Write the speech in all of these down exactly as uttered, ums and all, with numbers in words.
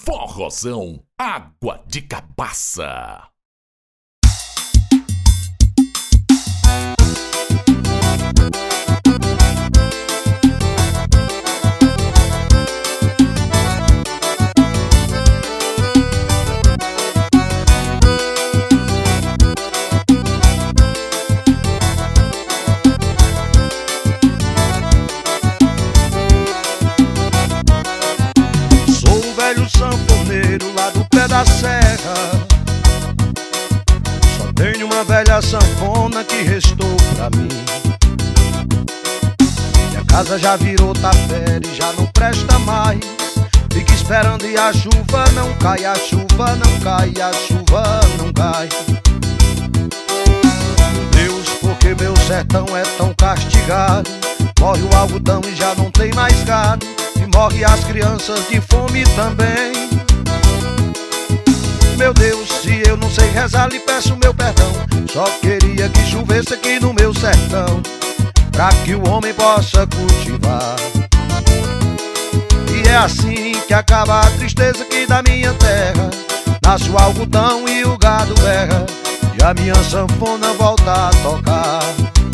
Forrozão Água de Cabaça. Sanfoneiro lá do pé da serra, só tenho uma velha sanfona que restou pra mim. Minha casa já virou tapete e já não presta mais. Fica esperando e a chuva não cai, a chuva não cai, a chuva não cai. Deus, porque meu sertão é tão castigado? Morre o algodão e já não tem mais gado, e morre as crianças de fome também. Meu Deus, se eu não sei rezar, lhe peço meu perdão. Só queria que chovesse aqui no meu sertão, pra que o homem possa cultivar. E é assim que acaba a tristeza aqui da minha terra. Nasce o algodão e o gado berra, e a minha sanfona volta a tocar.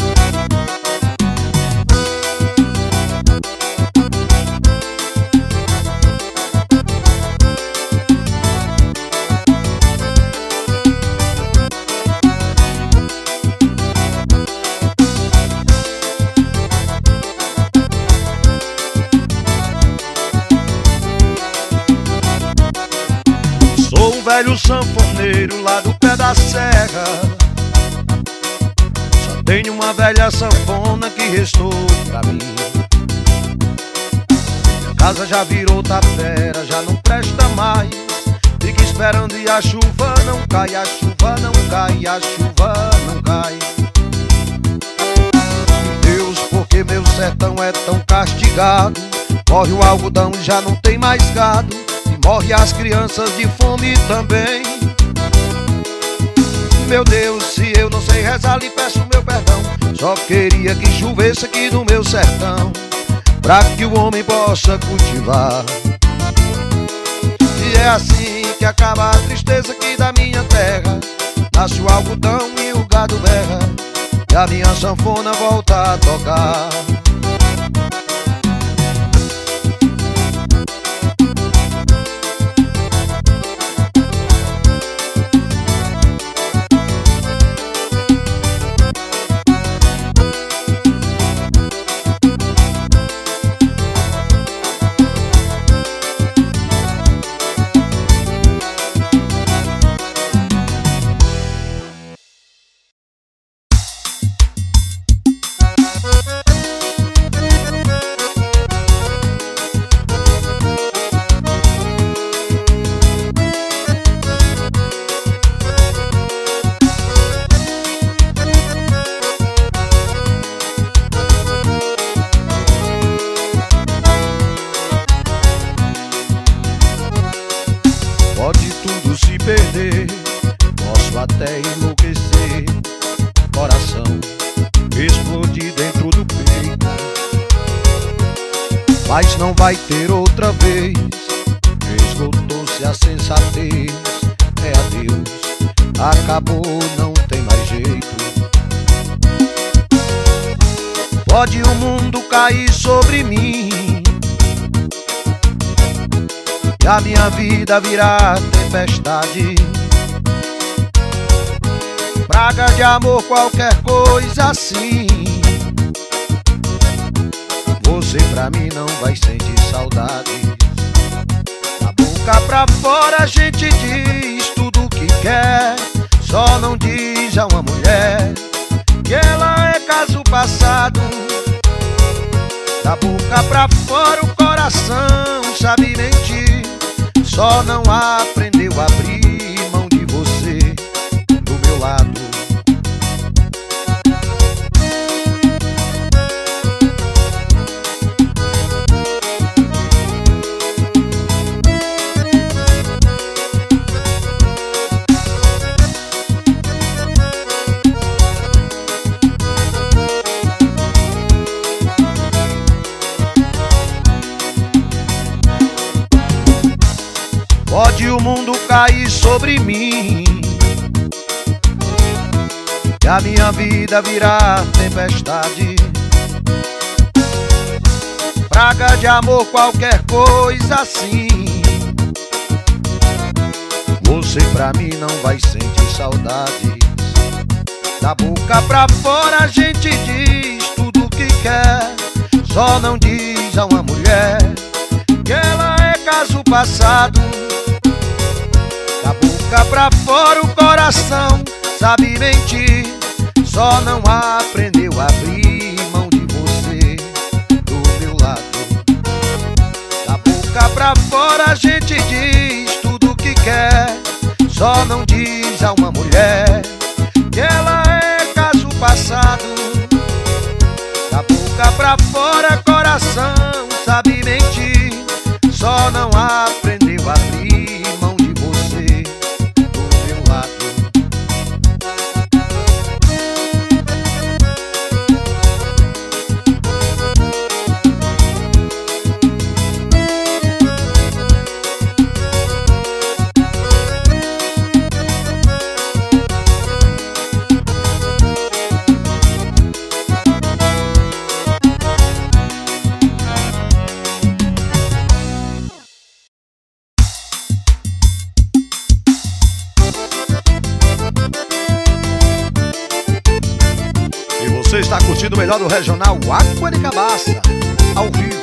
Velho sanfoneiro lá do pé da serra, só tenho uma velha sanfona que restou pra mim. Minha casa já virou tapera, já não presta mais. Fica esperando e a chuva não cai, a chuva não cai, a chuva não cai. Deus, porque meu sertão é tão castigado? Morre o algodão e já não tem mais gado, morre as crianças de fome também. Meu Deus, se eu não sei rezar, lhe peço meu perdão. Só queria que chovesse aqui no meu sertão, pra que o homem possa cultivar. E é assim que acaba a tristeza aqui da minha terra. Nasce o algodão e o gado berra, e a minha sanfona volta a tocar. Perder, posso até enlouquecer, coração explodir dentro do peito, mas não vai ter outra vez. Esgotou-se a sensatez, é adeus, acabou, não tem mais jeito. Pode o mundo cair sobre mim e a minha vida virar tempestade, praga de amor, qualquer coisa assim. Você pra mim não vai sentir saudade. Da boca pra fora a gente diz tudo o que quer, só não diz a uma mulher que ela é caso passado. Da boca pra fora o coração sabe mentir, só não aprendeu a abrir mão de você do meu lado. pode o mundo cair sobre mim e a minha vida virar tempestade, praga de amor, qualquer coisa assim. Você pra mim não vai sentir saudades. Da boca pra fora a gente diz tudo o que quer, só não diz a uma mulher que ela é caso passado. Da boca pra fora o coração sabe mentir, só não aprendeu a abrir mão de você do meu lado. Da boca pra fora a gente diz tudo o que quer, só não diz a uma mulher que ela é caso passado. Da boca pra fora coração sabe mentir, só não aprendeu a abrir mão de você do meu lado. Você está curtindo o melhor do regional Água de Cabaça, ao vivo.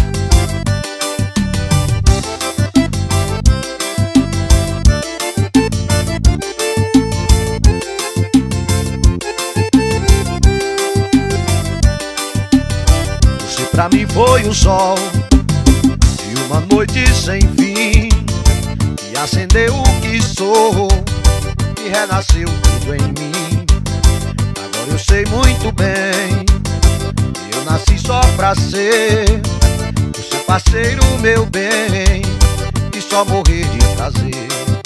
Você pra mim foi um sol e uma noite sem fim, que acendeu o que sou e renasceu tudo em mim. Eu sei muito bem que eu nasci só pra ser o seu parceiro, meu bem, e só morrer de prazer.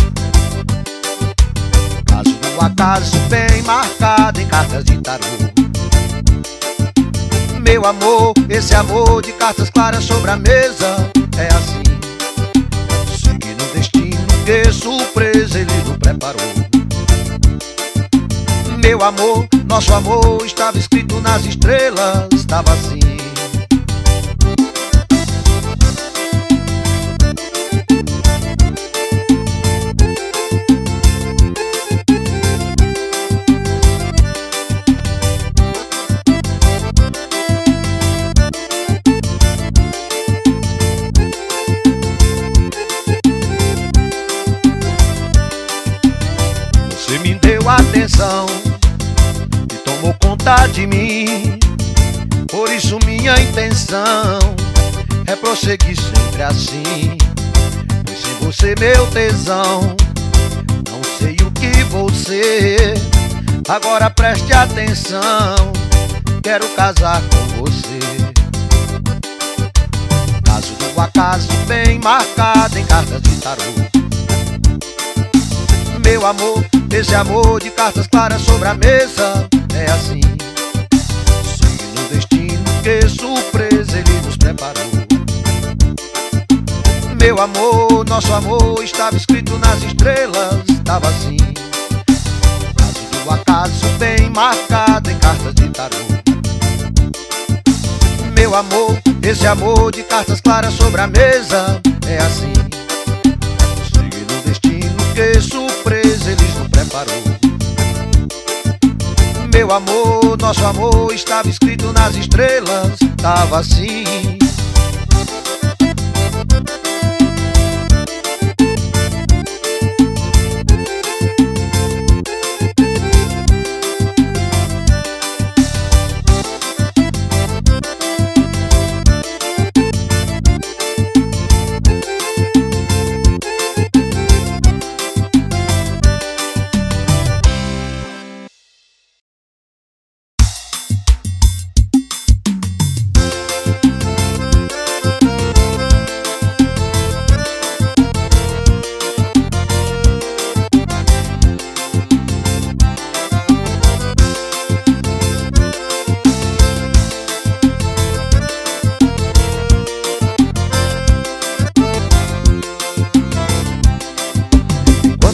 Caso do acaso bem marcado em cartas de tarô, meu amor, esse amor de cartas claras sobre a mesa é assim, seguindo o destino que surpresa ele nos preparou. Meu amor, nosso amor estava escrito nas estrelas, estava assim. Você me deu atenção, tomou conta de mim, por isso minha intenção é prosseguir sempre assim. Pois sem você meu tesão, não sei o que vou ser. Agora preste atenção, quero casar com você. Caso do acaso bem marcado em cartas de tarô, meu amor, esse amor de cartas claras sobre a mesa é assim, seguindo o destino que surpresa ele nos preparou. Meu amor, nosso amor estava escrito nas estrelas, estava assim. Caso do acaso bem marcado em cartas de tarô, meu amor, esse amor de cartas claras sobre a mesa é assim, seguindo o destino que surpresa ele nos preparou. Meu amor, nosso amor estava escrito nas estrelas, estava assim.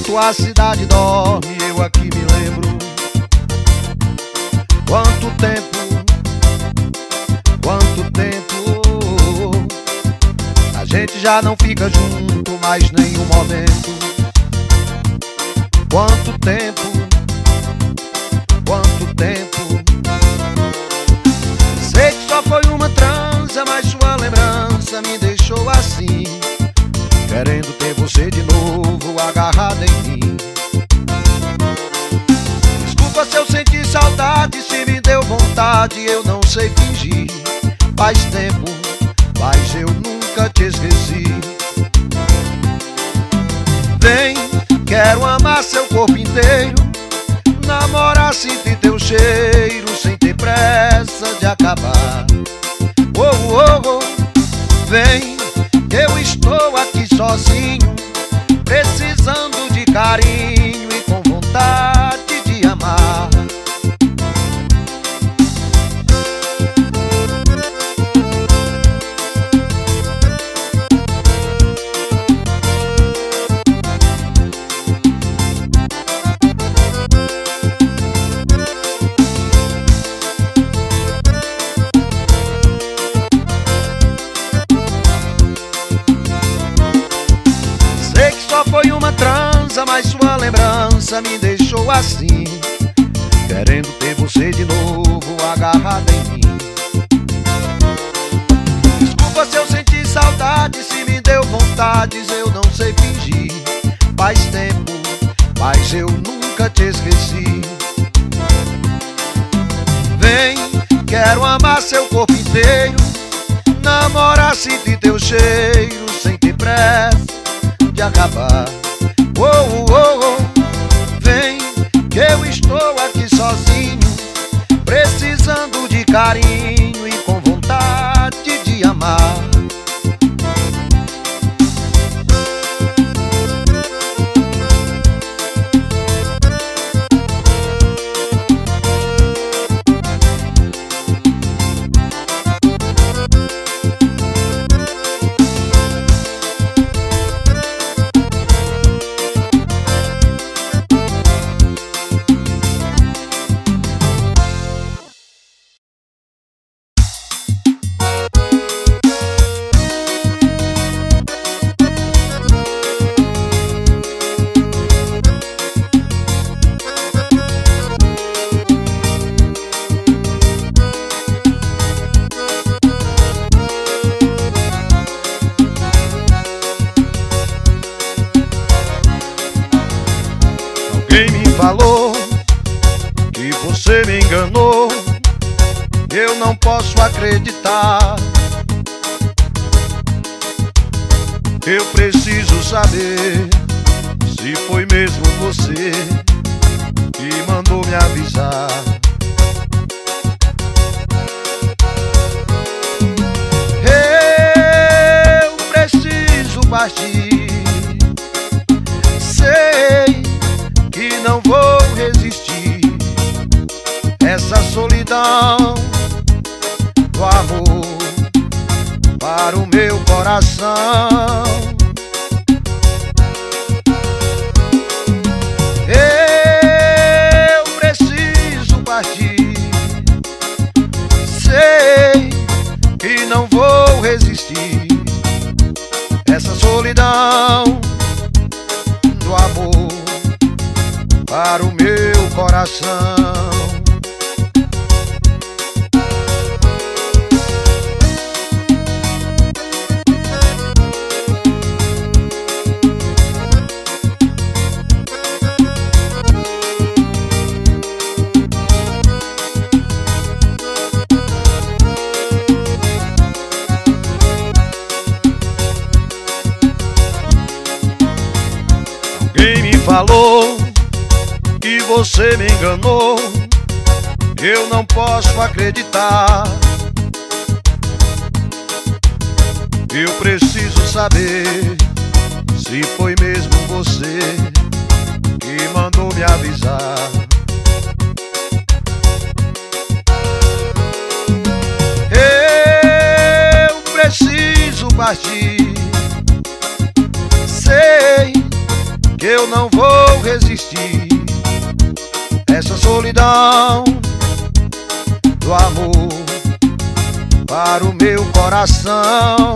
Enquanto a cidade dorme, eu aqui me lembro. Quanto tempo, quanto tempo, a gente já não fica junto mais nenhum momento. Quanto tempo, quanto tempo. Sei que só foi uma transa, mas sua lembrança me deixou assim, querendo ter você de novo agarrada em mim. Desculpa se eu senti saudade, se me deu vontade, eu não sei fingir. Faz tempo, mas eu nunca te esqueci. Vem, quero amar seu corpo inteiro, namorar, sentir teu cheiro, sem ter pressa de acabar. Oh, oh, oh. Vem, eu estou aqui sozinho, precisando de carinho e com vontade de amar. Foi uma transa, mas sua lembrança me deixou assim, querendo ter você de novo agarrada em mim. Desculpa se eu senti saudade, se me deu vontades, eu não sei fingir. Faz tempo, mas eu nunca te esqueci. Vem, quero amar seu corpo inteiro, namorar, sentir teu cheiro, sem ter pressa de acabar. Oh, oh, oh. Vem, que eu estou aqui sozinho, precisando de carinho e com vontade de amar. Quem me falou que você me enganou, eu não posso acreditar. Eu preciso saber se foi mesmo você que mandou me avisar. Eu preciso partir, sei que não vou resistir essa solidão do amor para o meu coração. Eu preciso partir, sei que não vou resistir essa solidão do amor para o meu coração. Alguém me falou que você me enganou, eu não posso acreditar. Eu preciso saber se foi mesmo você que mandou me avisar. Eu preciso partir, sei que eu não vou vou resistir essa solidão do amor para o meu coração.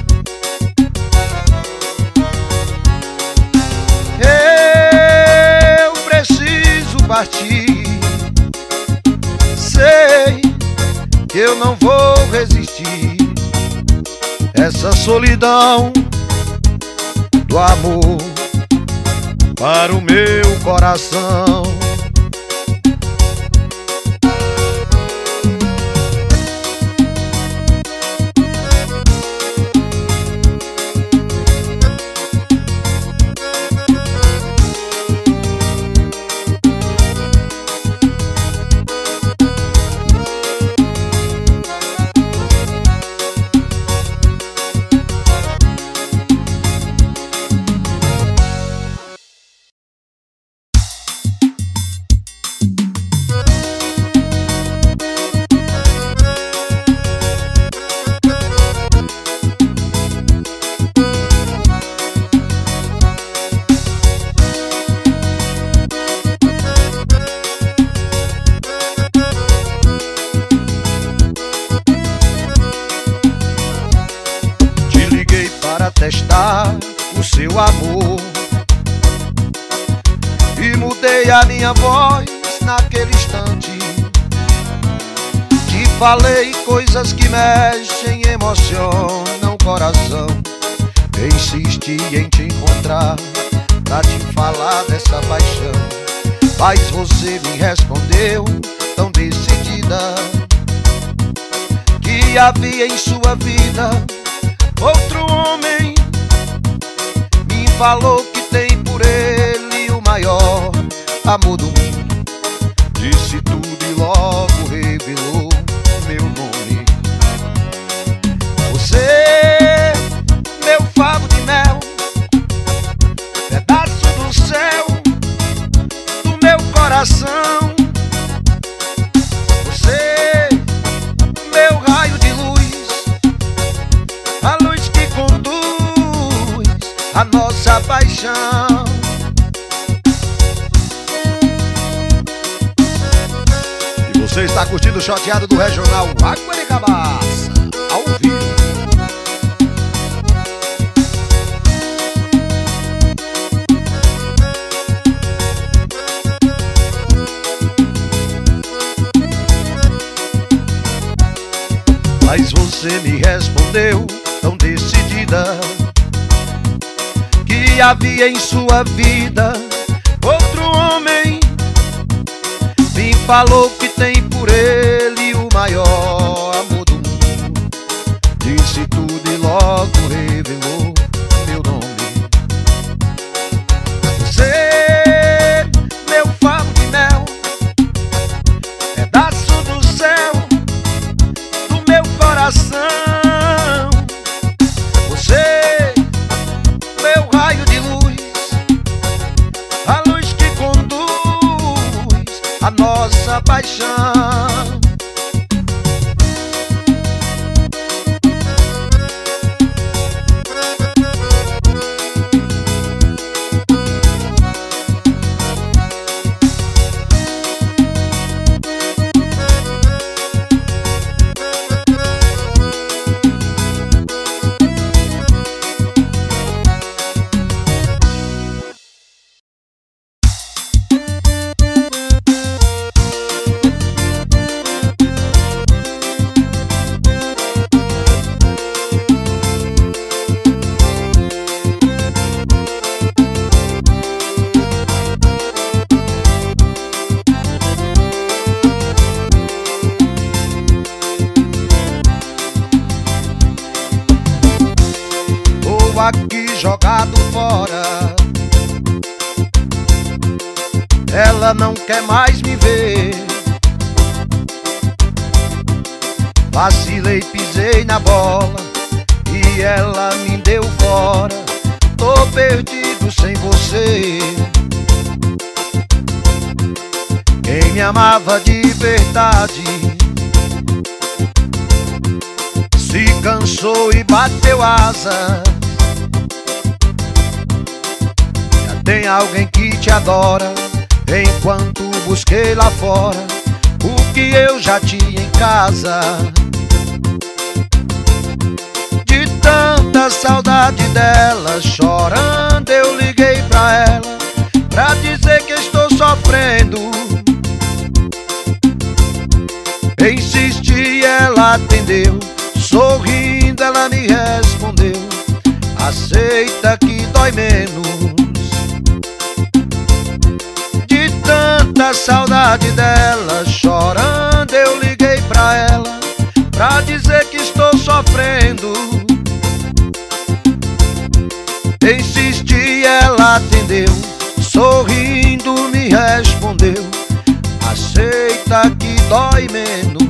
Eu preciso partir, sei que eu não vou resistir essa solidão do amor para o meu coração. Testar o seu amor e mudei a minha voz naquele instante. Te falei coisas que mexem e emocionam o coração. Insisti em te encontrar pra te falar dessa paixão, mas você me respondeu tão decidida que havia em sua vida outro homem. Me falou que tem por ele o maior amor do mundo. Disse tudo e logo revelou meu nome. Você, meu favo de mel, pedaço do céu, do meu coração. Você, meu raio de luz, a luz que conduz a nossa paixão. E você está curtindo o Choteado do Regional Água de Cabaça, ao vivo. Mas você me respondeu tão decidida que havia em sua vida outro homem. Me falou que tem por ele o maior amor do mundo. Disse tudo e logo revelou meu nome. Você, meu favo de mel, pedaço do céu, do meu coração. Você, meu raio de luz, a luz que conduz a nossa paixão. Aqui jogado fora, ela não quer mais me ver. Vacilei, pisei na bola e ela me deu fora. Tô perdido sem você. Quem me amava de verdade se cansou e bateu asas. tem alguém que te adora, enquanto busquei lá fora o que eu já tinha em casa. De tanta saudade dela, chorando eu liguei pra ela, pra dizer que estou sofrendo. Insisti, ela atendeu, sorrindo ela me respondeu: aceita que dói menos. De tanta saudade dela, chorando eu liguei pra ela, pra dizer que estou sofrendo. Insisti, ela atendeu, sorrindo me respondeu: aceita que dói menos.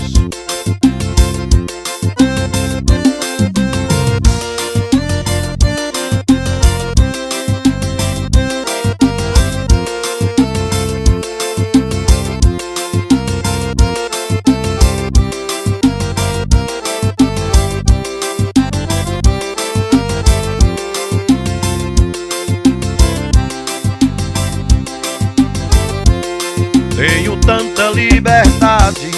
Tenho tanta liberdade,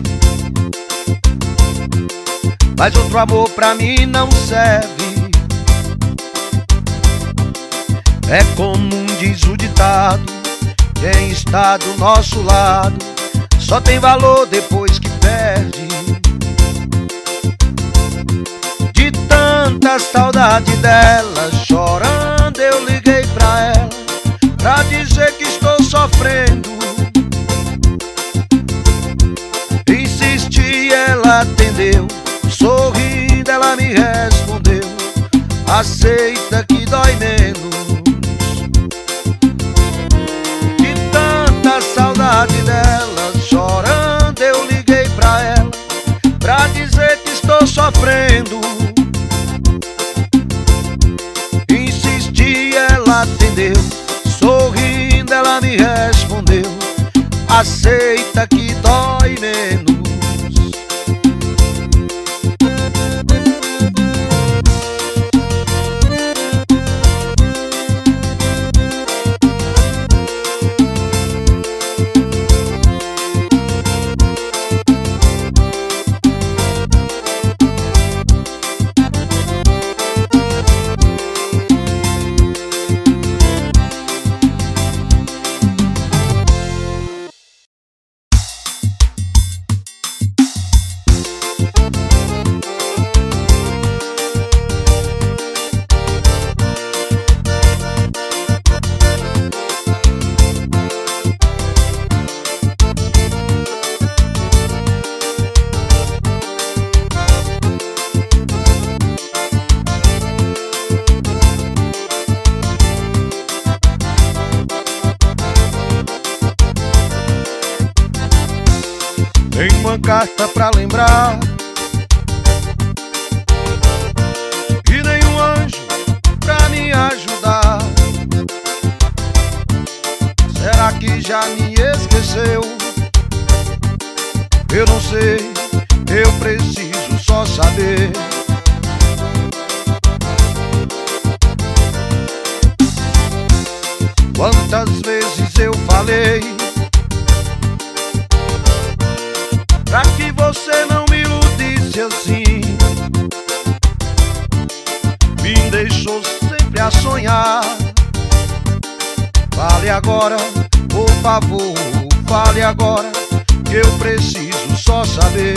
mas outro amor pra mim não serve. É como diz o ditado: quem está do nosso lado só tem valor depois que perde. De tanta saudade dela, chorando eu liguei pra ela, pra dizer que estou sofrendo. Insisti, ela atendeu, sorrindo ela me respondeu: aceita que dói menos. De tanta saudade dela, chorando eu liguei pra ela, pra dizer que estou sofrendo. Insisti, ela atendeu, sorrindo ela me respondeu: aceita que dói menos. Tem uma carta pra lembrar, e nenhum anjo pra me ajudar. Será que já me esqueceu? Eu não sei, eu preciso só saber. Quantas vezes eu falei pra que você não me iludisse assim, me deixou sempre a sonhar. Fale agora, por favor, fale agora, que eu preciso só saber.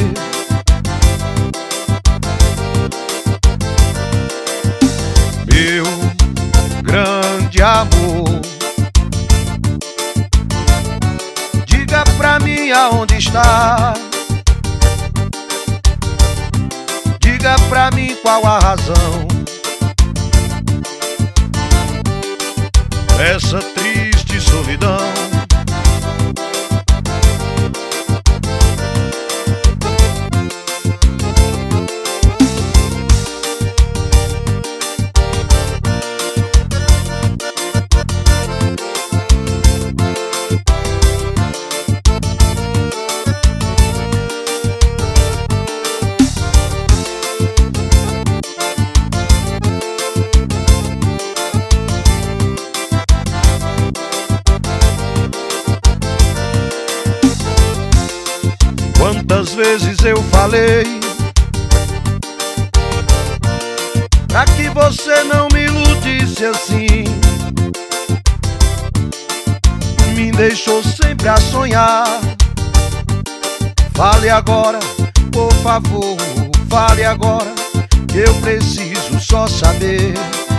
Meu grande amor, diga pra mim aonde está. Diga pra mim qual a razão dessa triste solidão. Quantas vezes eu falei pra que você não me iludisse assim, me deixou sempre a sonhar. Fale agora, por favor, fale agora, que eu preciso só saber.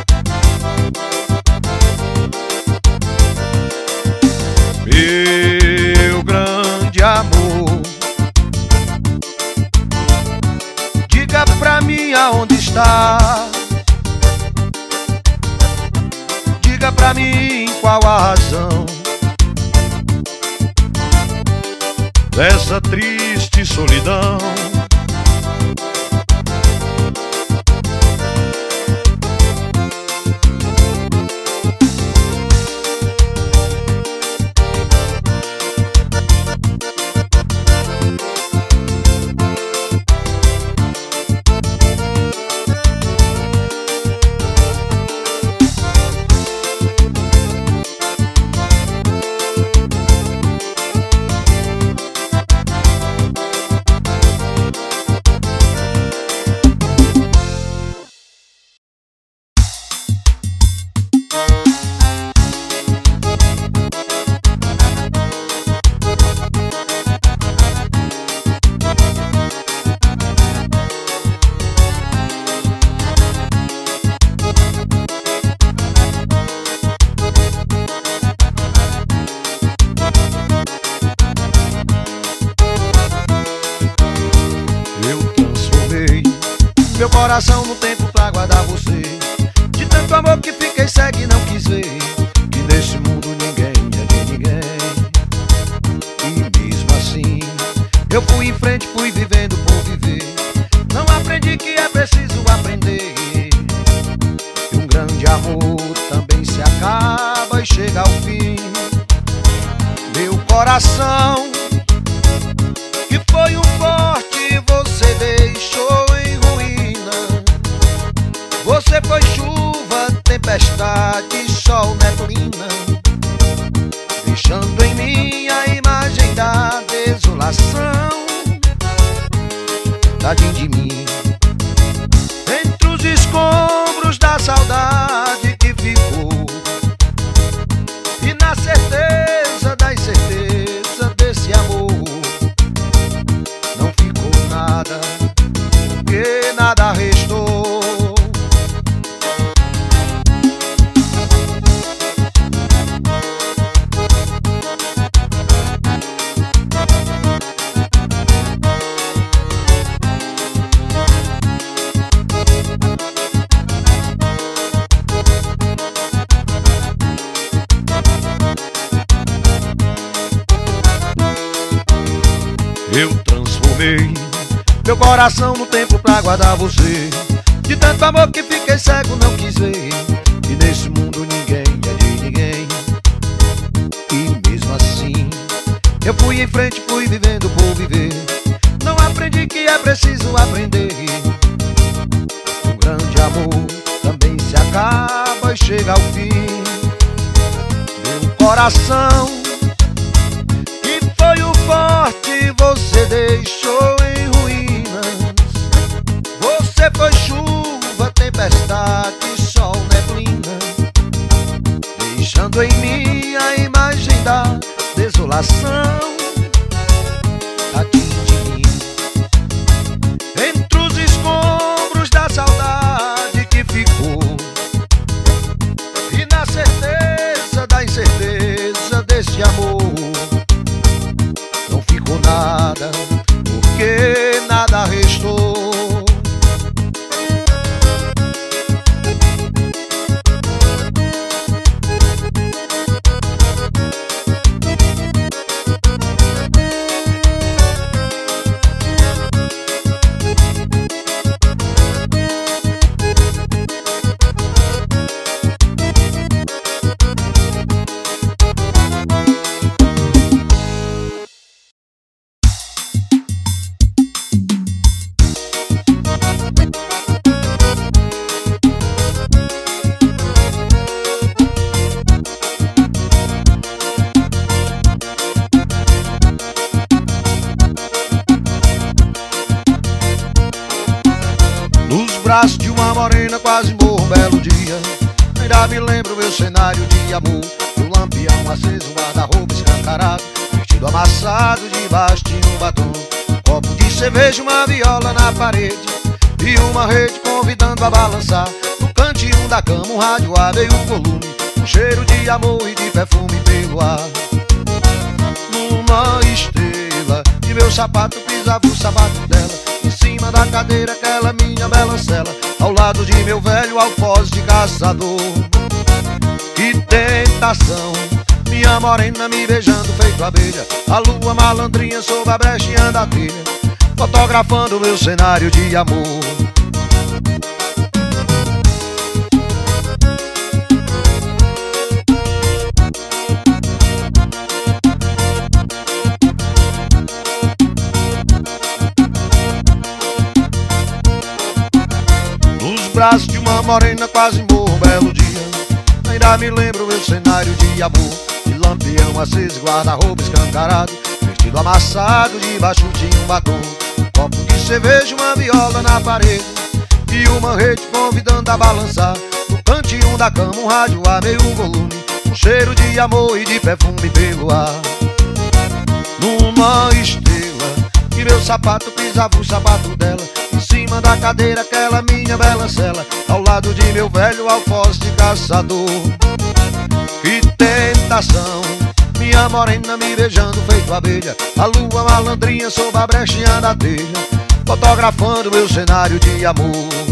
Meu grande amor, diga pra mim aonde está, diga pra mim qual a razão dessa triste solidão. Meu coração no tempo pra guardar você, de tanto amor que fiquei cego e não quis ver que nesse mundo ninguém é de ninguém. E mesmo assim eu fui em frente, fui vivendo por viver. Não aprendi que é preciso aprender, que um grande amor também se acaba e chega ao fim. Meu coração, que foi um forte, você deixou em ruína. Você foi chuva, tempestade, sol, neblina, deixando em mim a imagem da desolação. Tadinho de mim, entre os escombros da saudade que ficou, e na certeza da incerteza desse amor, não ficou nada, porque nada restou. Eu transformei meu coração no templo pra guardar você, de tanto amor que fiquei cego, não quis ver que nesse mundo ninguém é de ninguém. E mesmo assim eu fui em frente, fui vivendo por viver. Não aprendi que é preciso aprender, um grande amor também se acaba e chega ao fim. Meu coração, que foi o forte, você deixou em ruínas. Você foi chuva, tempestade, sol, neblina, deixando em mim a imagem da desolação. Tadinho de mim, entre os escombros da saudade que ficou, e na certeza da incerteza desse amor, não ficou nada, porque nada restou. morena quase morro um belo dia. Ainda me lembro meu cenário de amor, o lampião aceso, um guarda-roupa escancarado, vestido amassado debaixo de um batom, um copo de cerveja, uma viola na parede e uma rede convidando a balançar. No cantinho da cama um rádio a meio volume, um cheiro de amor e de perfume pelo ar. Numa estrela e meu sapato pisava o sapato dela, em cima da cadeira aquela minha melancela, ao lado de meu velho alfoz de caçador. Que tentação, minha morena me beijando feito abelha, a lua malandrinha sob a brechinha da telha, fotografando meu cenário de amor. Braço de uma morena quase morro um belo dia. Ainda me lembro meu cenário de amor, de lampião aceso, guarda-roupa escancarado, vestido amassado debaixo de um batom, um copo de cerveja, uma viola na parede e uma rede convidando a balançar. No cantinho da cama um rádio a meio volume, um cheiro de amor e de perfume pelo ar. Numa estrela e meu sapato pisava o sapato dela, em cima da cadeira aquela minha melancela, ao lado de meu velho alfoz de caçador. Que tentação, minha morena me beijando feito abelha, a lua malandrinha sob a brechinha da telha, fotografando meu cenário de amor.